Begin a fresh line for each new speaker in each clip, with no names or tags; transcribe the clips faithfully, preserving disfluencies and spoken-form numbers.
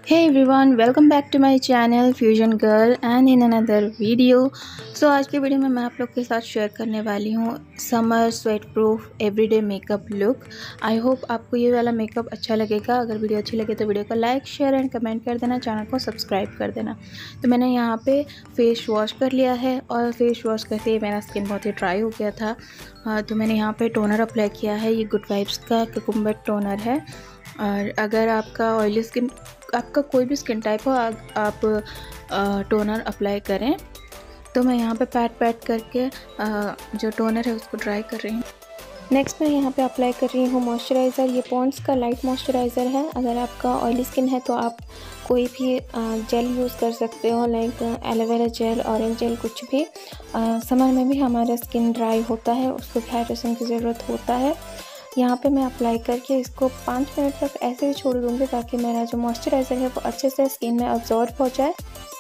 Hey everyone, welcome back to my channel Fusion Girl and in another video. So आज के video में मैं आप लोग के साथ शेयर करने वाली हूँ summer sweat proof everyday makeup look. I hope आपको ये वाला मेकअप अच्छा लगेगा। अगर वीडियो अच्छी लगे तो वीडियो को लाइक शेयर एंड कमेंट कर देना, चैनल को सब्सक्राइब कर देना। तो मैंने यहाँ पे फेस वॉश कर लिया है और फेस वॉश करते ही मेरा स्किन बहुत ही ड्राई हो गया था। तो मैंने यहाँ पे टोनर अप्लाई किया है। ये गुड वाइब्स का कुकुम्बर टोनर है। और अगर आपका ऑयली स्किन, आपका कोई भी स्किन टाइप हो, आ, आप आ, टोनर अप्लाई करें। तो मैं यहाँ पे पैट पैट करके आ, जो टोनर है उसको ड्राई कर रही हूँ। नेक्स्ट मैं यहाँ पे अप्लाई कर रही हूँ मॉइस्चराइज़र। ये पॉन्ड्स का लाइट मॉइस्चराइज़र है। अगर आपका ऑयली स्किन है तो आप कोई भी जेल यूज़ कर सकते हो, like aloe vera gel, orange gel, कुछ भी। समर में भी हमारा स्किन ड्राई होता है, उसको हाइड्रेशन की ज़रूरत होता है। यहाँ पे मैं अप्लाई करके इसको पाँच मिनट तक ऐसे ही छोड़ दूँगी ताकि मेरा जो मॉइस्चराइज़र है वो अच्छे से स्किन में अब्जॉर्ब हो जाए।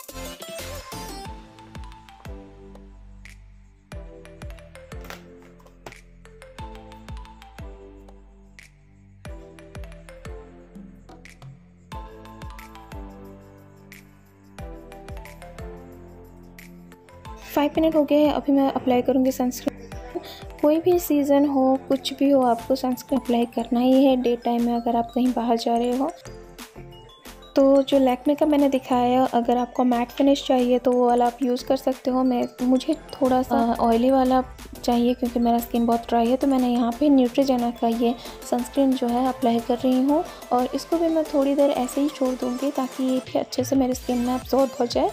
फाइव मिनट हो गए। अभी मैं अप्लाई करूँगी सनस्क्रीन। कोई भी सीज़न हो, कुछ भी हो, आपको सनस्क्रीन अप्लाई करना ही है डे टाइम में अगर आप कहीं बाहर जा रहे हो। तो जो लैक्मे का मैंने दिखाया, अगर आपको मैट फिनिश चाहिए तो वो वाला आप यूज़ कर सकते हो। मैं मुझे थोड़ा सा ऑयली वाला चाहिए क्योंकि मेरा स्किन बहुत ड्राई है, तो मैंने यहाँ पे न्यूट्रीजेना का ये सनस्क्रीन जो है अप्लाई कर रही हूँ। और इसको भी मैं थोड़ी देर ऐसे ही छोड़ दूँगी ताकि ये भी अच्छे से मेरे स्किन में अब्जॉर्ब हो जाए।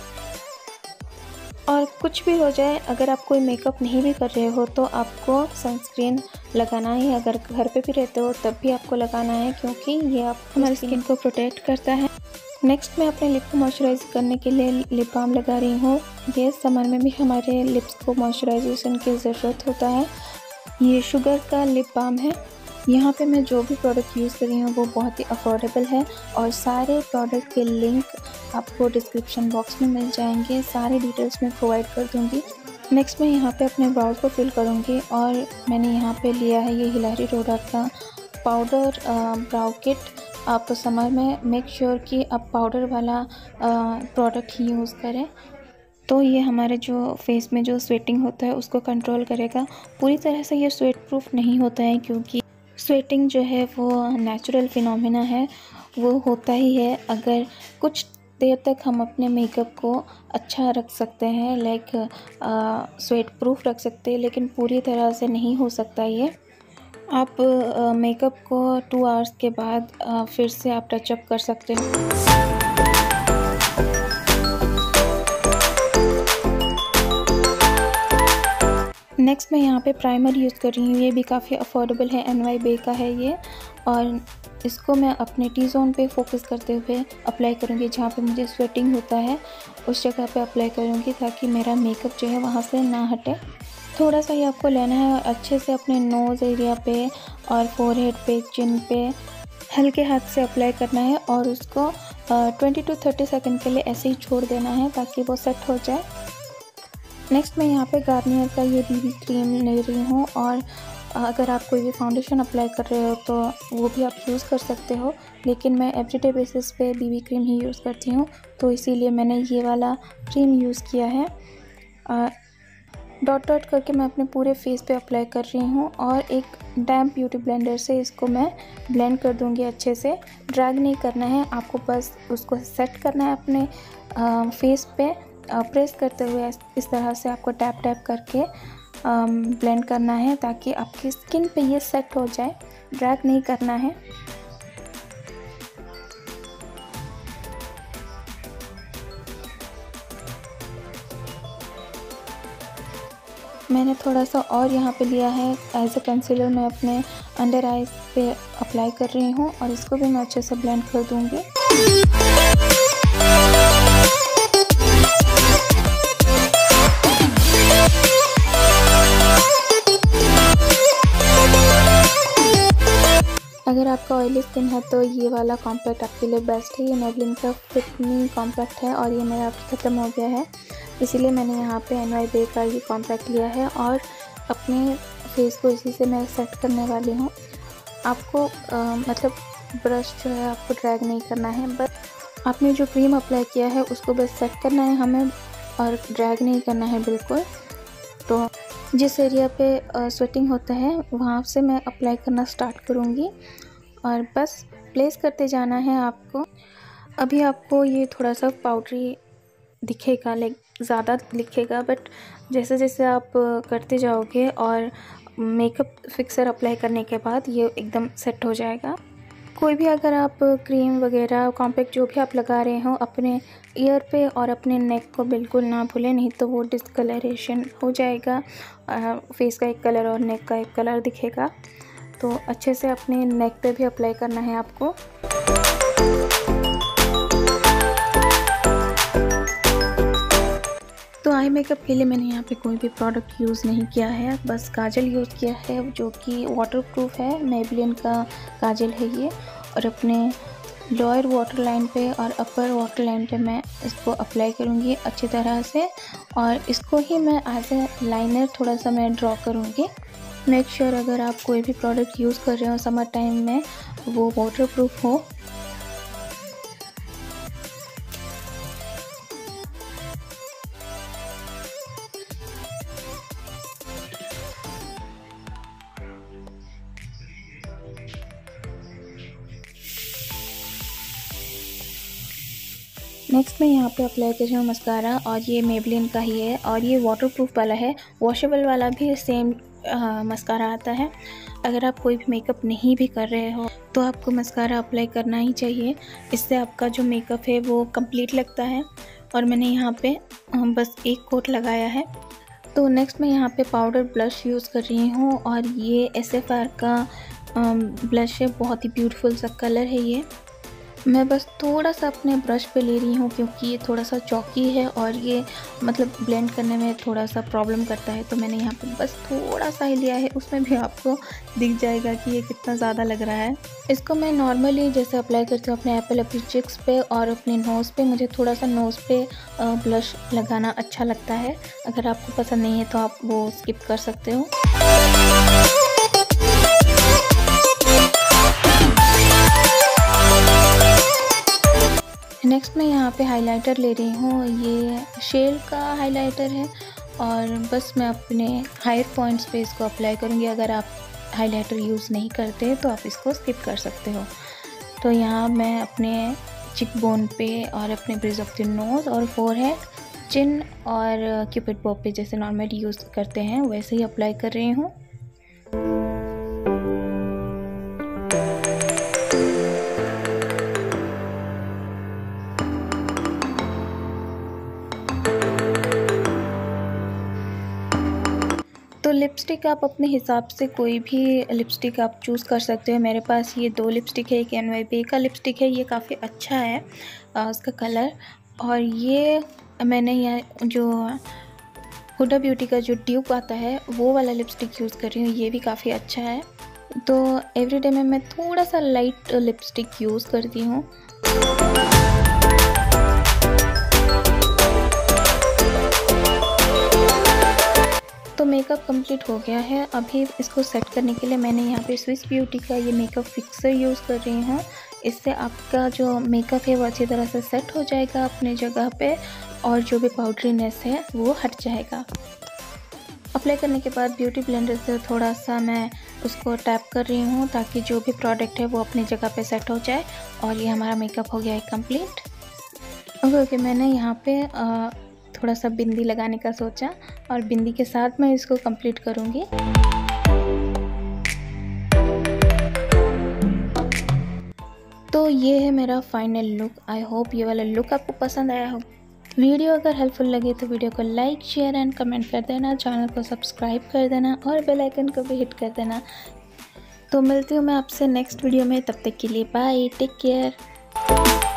और कुछ भी हो जाए, अगर आप कोई मेकअप नहीं भी कर रहे हो तो आपको सनस्क्रीन लगाना ही, अगर घर पे भी रहते हो तब भी आपको लगाना है क्योंकि ये आप हमारी स्किन को प्रोटेक्ट करता है। नेक्स्ट मैं अपने लिप को मॉइस्चराइज करने के लिए लिप बाम लगा रही हूँ। ये समर में भी हमारे लिप्स को मॉइस्चराइजेशन की ज़रूरत होता है। ये शुगर का लिप बाम है। यहाँ पे मैं जो भी प्रोडक्ट यूज़ कर रही हूँ वो बहुत ही अफोर्डेबल है और सारे प्रोडक्ट के लिंक आपको डिस्क्रिप्शन बॉक्स में मिल जाएंगे। सारे डिटेल्स मैं प्रोवाइड कर दूँगी। नेक्स्ट मैं यहाँ पे अपने ब्राउज को फिल करूँगी और मैंने यहाँ पे लिया है ये हिलारी रोडा का पाउडर ब्राउ किट। आप समर में मेक श्योर कि आप पाउडर वाला प्रोडक्ट ही यूज़ करें, तो ये हमारे जो फेस में जो स्वेटिंग होता है उसको कंट्रोल करेगा। पूरी तरह से ये स्वेट प्रूफ नहीं होता है क्योंकि स्वेटिंग जो है वो नेचुरल फिनोमिना है, वो होता ही है। अगर कुछ देर तक हम अपने मेकअप को अच्छा रख सकते हैं, लाइक स्वेट प्रूफ रख सकते हैं, लेकिन पूरी तरह से नहीं हो सकता ये। आप मेकअप को टू आवर्स के बाद आ, फिर से आप टचअप कर सकते हो। नेक्स्ट मैं यहाँ पे प्राइमर यूज़ कर रही हूँ। ये भी काफ़ी अफोर्डेबल है, एन वाई बे का है ये। और इसको मैं अपने टी जोन पे फोकस करते हुए अप्लाई करूँगी। जहाँ पे मुझे स्वेटिंग होता है उस जगह पे अप्लाई करूँगी ताकि मेरा मेकअप जो है वहाँ से ना हटे। थोड़ा सा ही आपको लेना है और अच्छे से अपने नोज़ एरिया पे और फोरहेड पे, चिन पे हल्के हाथ से अप्लाई करना है और उसको ट्वेंटी टू थर्टी सेकेंड के लिए ऐसे ही छोड़ देना है ताकि वो सेट हो जाए। नेक्स्ट मैं यहाँ पे गार्नियर का ये बीबी क्रीम ले रही हूँ और अगर आप कोई भी फाउंडेशन अप्लाई कर रहे हो तो वो भी आप यूज़ कर सकते हो, लेकिन मैं एवरीडे बेसिस पे बीबी क्रीम ही यूज़ करती हूँ तो इसीलिए मैंने ये वाला क्रीम यूज़ किया है। डॉट डॉट करके मैं अपने पूरे फेस पे अप्लाई कर रही हूँ और एक डैम्प ब्यूटी ब्लेंडर से इसको मैं ब्लेंड कर दूँगी। अच्छे से ड्रैग नहीं करना है, आपको बस उसको सेट करना है अपने आ, फेस पे। प्रेस करते हुए इस तरह से आपको टैप टैप करके ब्लेंड करना है ताकि आपकी स्किन पे ये सेट हो जाए, ड्रैग नहीं करना है। मैंने थोड़ा सा और यहाँ पे लिया है एज अ कंसीलर। मैं अपने अंडर आइज पे अप्लाई कर रही हूँ और इसको भी मैं अच्छे से ब्लेंड कर दूँगी। अगर आपका ऑयली स्किन है तो ये वाला कॉम्पैक्ट आपके लिए बेस्ट है। ये मेबलिन का फिट मी कॉम्पैक्ट है और ये मेरा ख़त्म हो गया है, इसीलिए मैंने यहाँ पे एन वाई बे का ये कॉम्पैक्ट लिया है और अपने फेस को इसी से मैं सेट करने वाली हूँ। आपको आ, मतलब ब्रश जो है आपको ड्रैग नहीं करना है, बस आपने जो क्रीम अप्लाई किया है उसको बस सेट करना है हमें, और ड्रैग नहीं करना है बिल्कुल। तो जिस एरिया पे स्वेटिंग होता है वहाँ से मैं अप्लाई करना स्टार्ट करूँगी और बस प्लेस करते जाना है आपको। अभी आपको ये थोड़ा सा पाउडरी दिखेगा, लाइक ज़्यादा दिखेगा, बट जैसे जैसे आप करते जाओगे और मेकअप फिक्सर अप्लाई करने के बाद ये एकदम सेट हो जाएगा। कोई भी अगर आप क्रीम वगैरह कॉम्पैक्ट जो भी आप लगा रहे हो अपने ईयर पे और अपने नेक को बिल्कुल ना भूलें, नहीं तो वो डिस्कलरेशन हो जाएगा, फेस का एक कलर और नेक का एक कलर दिखेगा। तो अच्छे से अपने नेक पे भी अप्लाई करना है आपको। तो आई मेकअप के लिए मैंने यहाँ पे कोई भी प्रोडक्ट यूज़ नहीं किया है, बस काजल यूज़ किया है जो कि वाटरप्रूफ है, मेबलिन का काजल है ये। और अपने लोअर वाटर लाइन पे और अपर वाटर लाइन पे मैं इसको अप्लाई करूँगी अच्छी तरह से, और इसको ही मैं एज ए लाइनर थोड़ा सा मैं ड्रॉ करूँगी। मेक श्योर अगर आप कोई भी प्रोडक्ट यूज़ कर रहे हो समर टाइम में वो वाटरप्रूफ हो। नेक्स्ट मैं यहाँ पे अप्लाई कर रही हूँ मस्कारा, और ये मेबलिन का ही है और ये वाटरप्रूफ वाला है। वॉशेबल वाला भी सेम मस्कारा आता है। अगर आप कोई भी मेकअप नहीं भी कर रहे हो तो आपको मस्कारा अप्लाई करना ही चाहिए, इससे आपका जो मेकअप है वो कंप्लीट लगता है। और मैंने यहाँ पे बस एक कोट लगाया है। तो नेक्स्ट मैं यहाँ पे पाउडर ब्लश यूज़ कर रही हूँ, और ये एस एफ आर का ब्लश है, बहुत ही ब्यूटीफुल सा कलर है ये। मैं बस थोड़ा सा अपने ब्रश पे ले रही हूँ क्योंकि ये थोड़ा सा चौकी है और ये मतलब ब्लेंड करने में थोड़ा सा प्रॉब्लम करता है। तो मैंने यहाँ पे बस थोड़ा सा ही लिया है, उसमें भी आपको दिख जाएगा कि ये कितना ज़्यादा लग रहा है। इसको मैं नॉर्मली जैसे अप्लाई करती हूँ अपने एप्पल अपनी चिक्स पे और अपने नोज़ पे। मुझे थोड़ा सा नोज़ पे ब्लश लगाना अच्छा लगता है। अगर आपको पसंद नहीं है तो आप वो स्किप कर सकते हो। नेक्स्ट मैं यहाँ पे हाइलाइटर ले रही हूँ, ये शेल का हाइलाइटर है, और बस मैं अपने हायर पॉइंट्स पे इसको अप्लाई करूँगी। अगर आप हाइलाइटर यूज़ नहीं करते तो आप इसको स्किप कर सकते हो। तो यहाँ मैं अपने चिक बोन पे और अपने ब्रिज ऑफ द नोज़ और फोरहेड, चिन और क्यूपिड बो पे जैसे नॉर्मली यूज़ करते हैं वैसे ही अप्लाई कर रही हूँ। तो लिपस्टिक आप अपने हिसाब से कोई भी लिपस्टिक आप चूज़ कर सकते हो। मेरे पास ये दो लिपस्टिक है, एक एन वाई पी का लिपस्टिक है, ये काफ़ी अच्छा है उसका कलर, और ये मैंने यहाँ जो हुडा ब्यूटी का जो ट्यूब आता है वो वाला लिपस्टिक यूज़ कर रही हूँ, ये भी काफ़ी अच्छा है। तो एवरीडे में मैं थोड़ा सा लाइट लिपस्टिक यूज़ करती हूँ। तो मेकअप कंप्लीट हो गया है। अभी इसको सेट करने के लिए मैंने यहाँ पे स्विस ब्यूटी का ये मेकअप फिक्सर यूज़ कर रही हूँ। इससे आपका जो मेकअप है वो अच्छी तरह से सेट हो जाएगा अपने जगह पे, और जो भी पाउडरीनेस है वो हट जाएगा। अप्लाई करने के बाद ब्यूटी ब्लेंडर से थोड़ा सा मैं उसको टैप कर रही हूँ ताकि जो भी प्रोडक्ट है वो अपनी जगह पे सेट हो जाए, और ये हमारा मेकअप हो गया है कंप्लीट। ओके ओके मैंने यहाँ पे आ, थोड़ा सा बिंदी लगाने का सोचा, और बिंदी के साथ मैं इसको कंप्लीट करूँगी। तो ये है मेरा फाइनल लुक। आई होप ये वाला लुक आपको पसंद आया हो। वीडियो अगर हेल्पफुल लगे तो वीडियो को लाइक शेयर एंड कमेंट कर देना, चैनल को सब्सक्राइब कर देना और बेल आइकन को भी हिट कर देना। तो मिलती हूँ मैं आपसे नेक्स्ट वीडियो में, तब तक के लिए बाय, टेक केयर।